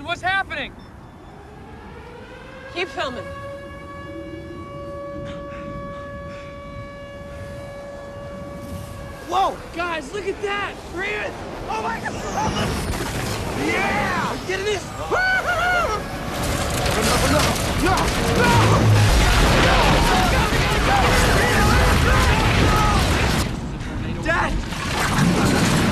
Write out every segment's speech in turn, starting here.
what's happening? Keep filming. Whoa, guys, look at that! Breathe! Oh my God! Yeah! Are you getting this? No! Dad!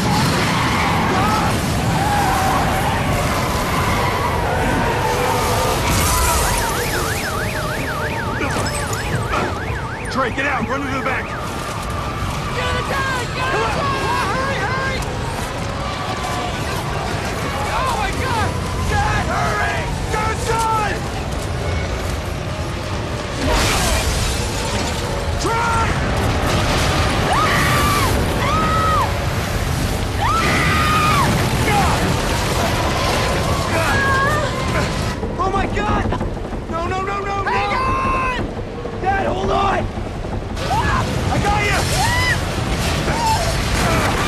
Trey, get out! Run to the back! Get on the tank! Get on the tank! Hurry, hurry! Oh my God! Dad, hurry! Get inside! Try! Oh my God! No, no, no, no, no! Hang on! Dad, hold on! I got you!